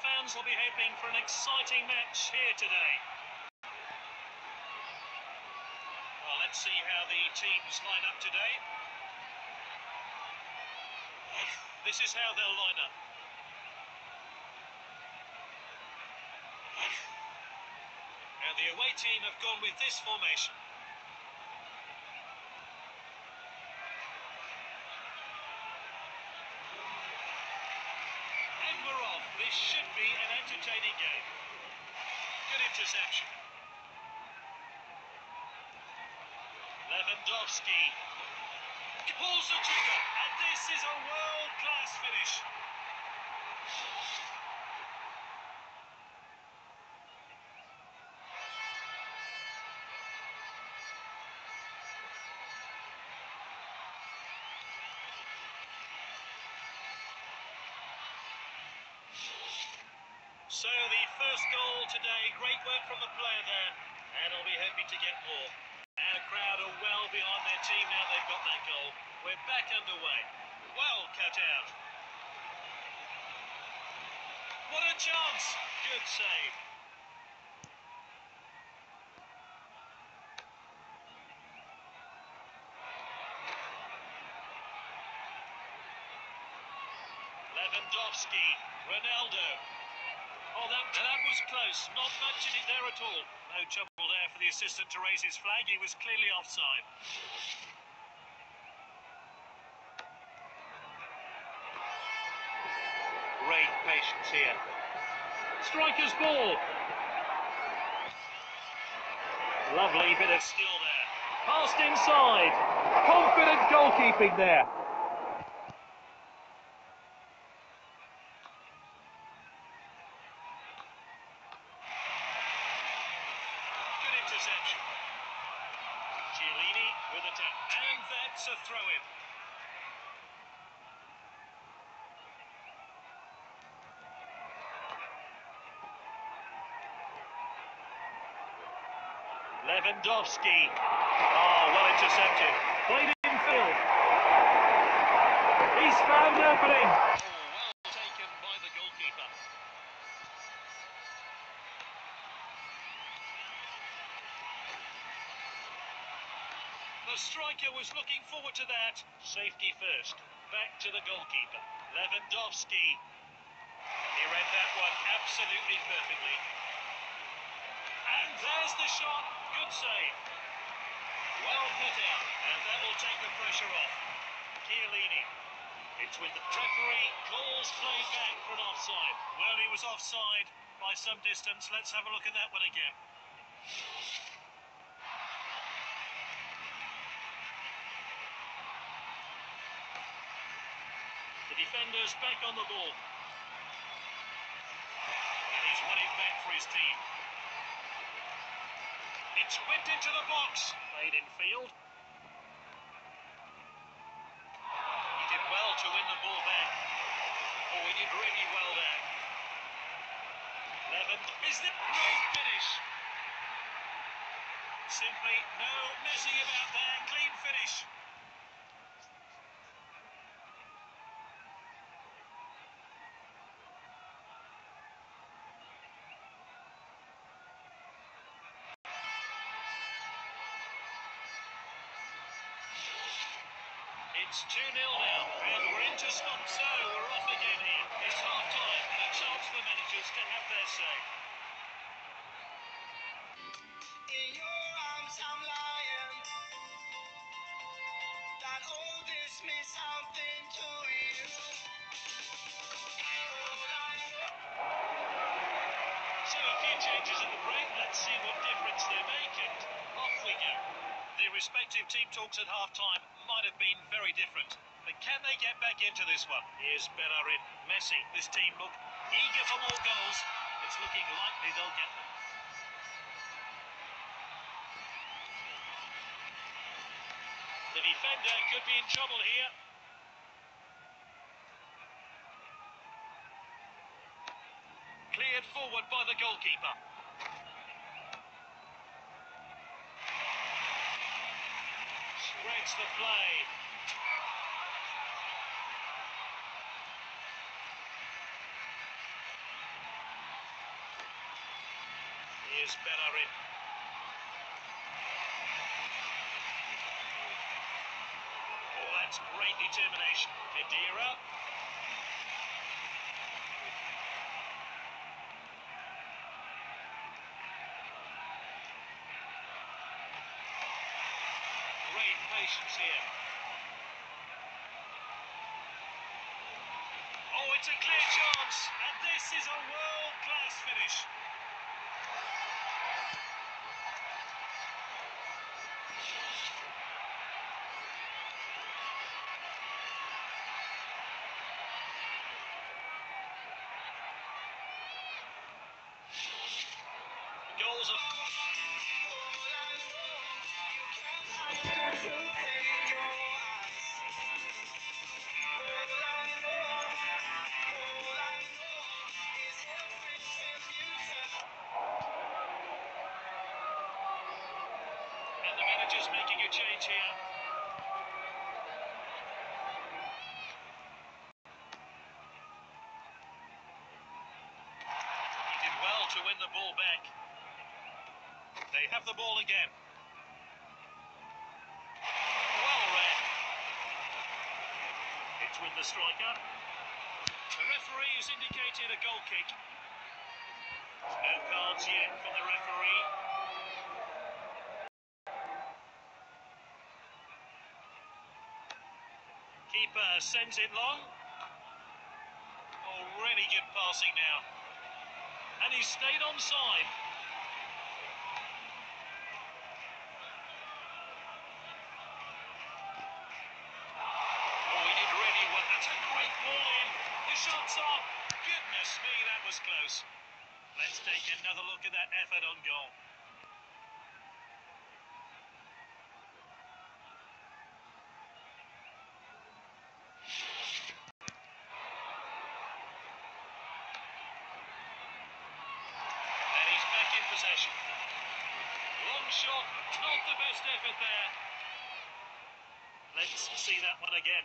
fans will be hoping for an exciting match here today. Well, let's see how the teams line up today. This is how they'll line up. And the away team have gone with this formation. And we're off. This should be an entertaining game. Good interception. Lewandowski pulls the trigger, and this is a world-class finish. So the first goal today, great work from the player there, and he'll be hoping to get more. And the crowd are well behind their team now they've got that goal. We're back underway. Well cut out. What a chance! Good save. Lewandowski, Ronaldo. Oh, that was close. Not much in it there at all. No trouble there for the assistant to raise his flag. He was clearly offside. Great patience here. Striker's ball. Lovely bit of skill there. Passed inside. Confident goalkeeping there. Interception. Chiellini with a tap, and that's a throw-in. Lewandowski. Oh, well intercepted. Played in field. He's found opening. Oh, well taken by the goalkeeper. The striker was looking forward to that. Safety first. Back to the goalkeeper. Lewandowski. He read that one absolutely perfectly. And there's the shot. Good save. Well put out. And that will take the pressure off. Chiellini. It's with the referee. Calls play back for an offside. Well, he was offside by some distance. Let's have a look at that one again. The defender's back on the ball. And he's won it back for his team. It's whipped into the box. Played in field. He did well to win the ball back. Oh, he did really well there. Levin, is the great finish. Simply no messing about there. Clean finish. It's 2-0 now, and we're into stop, so we're off again here. It's half-time, and a chance for the managers to have their say. In your arms I'm lying. That all this means something to you. So a few changes at the break. Let's see what difference they make, and off we go. The respective team talks at half-time might have been very different, but can they get back into this one? Here's Bellerin. Messi. This team look eager for more goals. It's looking likely they'll get them. The defender could be in trouble here. Cleared forward by the goalkeeper. Spreads the play. Here's Bellerin. Oh, that's great determination. Khedira. Great patience here. Oh, it's a clear chance, and this is a world-class finish. Goals are... And the manager's making a change here. He did well to win the ball back. They have the ball again. Well read. It's with the striker. The referee has indicated a goal kick. No cards yet from the referee. Keeper sends it long. Oh, really good passing now. And he stayed onside. Oh, he did really well. That's a great ball in. The shot's on. Goodness me, that was close. Let's take another look at that effort on goal. And he's back in possession. Long shot, not the best effort there. Let's see that one again.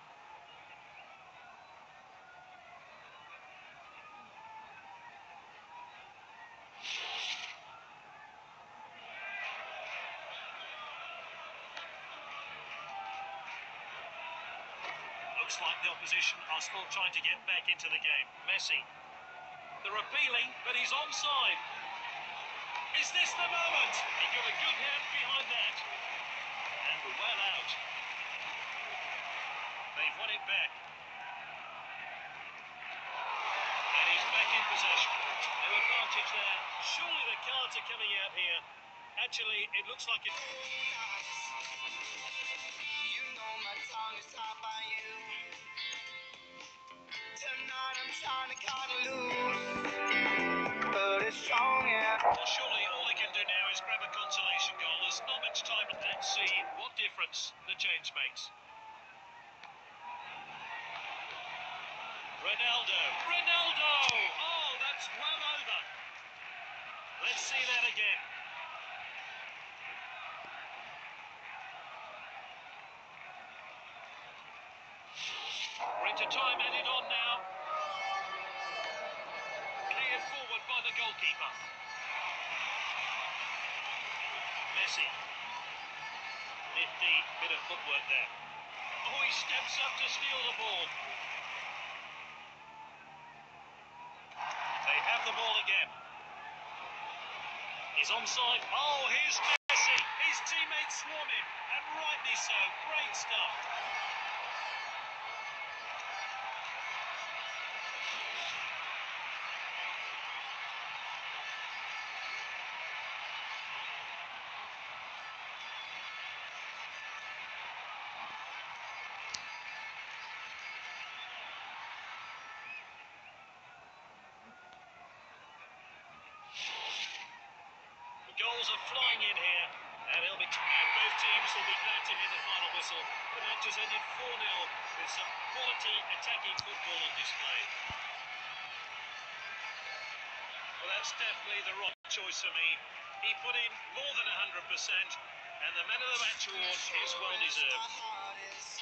Looks like the opposition are still trying to get back into the game. Messi. They're appealing, but he's onside. Is this the moment? He got a good hand behind that. And well out. They've won it back. And he's back in possession. No advantage there. Surely the cards are coming out here. Actually, it looks like it... You know my tongue is tied by you. Tonight I'm trying to cut it loose, but it's strong, yeah. Well, surely all they can do now is grab a consolation goal. There's not much time. Let's see what difference the change makes. Ronaldo. Ronaldo! Oh, that's well over. Let's see that again. We're into time added on now. Cleared forward by the goalkeeper. Messi. Nifty bit of footwork there. Oh, he steps up to steal the ball. They have the ball again. He's onside. Oh, here's Messi. His teammates swarm him, and rightly so. Great stuff. Goals are flying in here, and both teams will be glad to hear the final whistle. The match has ended 4-0 with some quality attacking football on display. Well, that's definitely the right choice for me. He put in more than 100%, and the man of the match award is well deserved.